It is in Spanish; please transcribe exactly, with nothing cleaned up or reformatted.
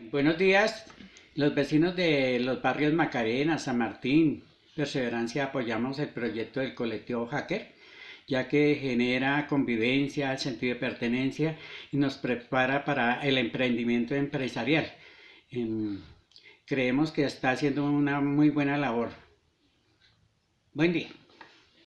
Buenos días, los vecinos de los barrios Macarena, San Martín, Perseverancia, apoyamos el proyecto del colectivo Hacker, ya que genera convivencia, sentido de pertenencia y nos prepara para el emprendimiento empresarial. Em, Creemos que está haciendo una muy buena labor. Buen día.